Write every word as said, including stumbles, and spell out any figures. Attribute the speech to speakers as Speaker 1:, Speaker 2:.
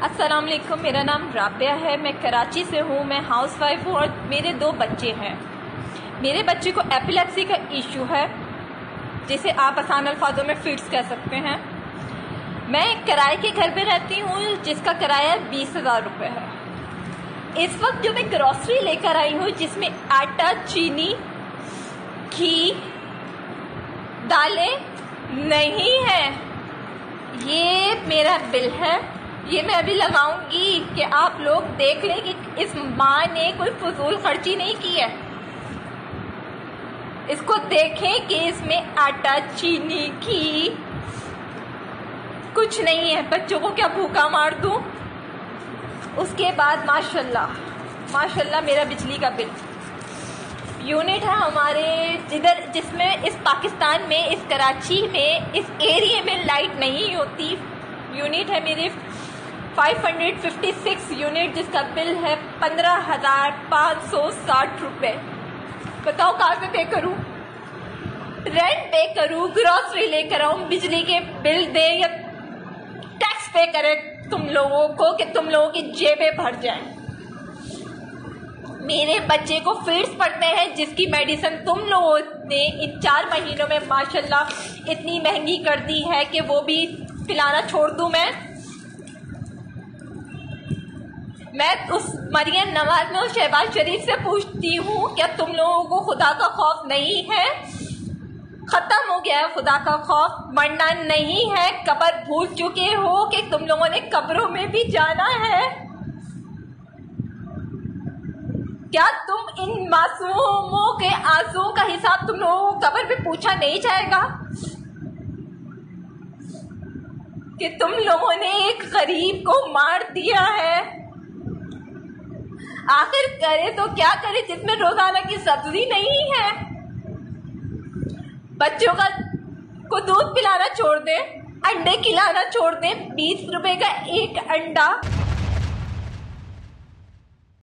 Speaker 1: अस्सलाम वालेकुम, मेरा नाम राबिया है। मैं कराची से हूँ। मैं हाउस वाइफ हूँ और मेरे दो बच्चे हैं। मेरे बच्चे को एपिलेप्सी का इशू है, जिसे आप आसान अल्फाजों में फिट्स कह सकते हैं। मैं किराए के घर पे रहती हूँ, जिसका किराया बीस हज़ार रुपये है। इस वक्त जो मैं ग्रॉसरी लेकर आई हूँ, जिसमें आटा, चीनी, घी, दालें नहीं है, ये मेरा बिल है। ये मैं अभी लगाऊंगी कि आप लोग देख लें कि इस माँ ने कोई फजूल खर्ची नहीं की है। इसको देखें कि इसमें आटा, चीनी, घी कुछ नहीं है। बच्चों को क्या भूखा मार दूं? उसके बाद माशाल्लाह माशाल्लाह मेरा बिजली का बिल यूनिट है हमारे जिधर, जिसमें इस पाकिस्तान में, इस कराची में, इस एरिया में लाइट नहीं होती। यूनिट है मेरे पाँच सौ छप्पन यूनिट, जिसका बिल है पंद्रह हज़ार पाँच सौ साठ रुपये। बताओ कहाँ से पे करूँ? रेंट पे करूँ, ग्रॉसरी लेकर आऊँ, बिजली के बिल दे या टैक्स पे करें तुम लोगों को कि तुम लोगों की जेबें भर जाएं। मेरे बच्चे को फिट्स पड़ते हैं, जिसकी मेडिसिन तुम लोगों ने इन चार महीनों में माशाल्लाह इतनी महंगी कर दी है कि वो भी पिलाना छोड़ दूं। मैं मैं उस मरियम नवाज में, उस शहबाज शरीफ से पूछती हूँ, क्या तुम लोगों को खुदा का खौफ नहीं है? खत्म हो गया है खुदा का खौफ, मरना नहीं है। कब्र भूल चुके हो कि तुम लोगों ने कब्रों में भी जाना है। क्या तुम इन मासूमों के आंसुओं का हिसाब तुम लोगों को कब्र पे पूछा नहीं जाएगा कि तुम लोगों ने एक गरीब को मार दिया है? आखिर करे तो क्या करे, जिसमें रोजाना की सब्जी नहीं है। बच्चों का को दूध पिलाना छोड़ दे, अंडे खिलाना छोड़ दे। बीस रुपए का एक अंडा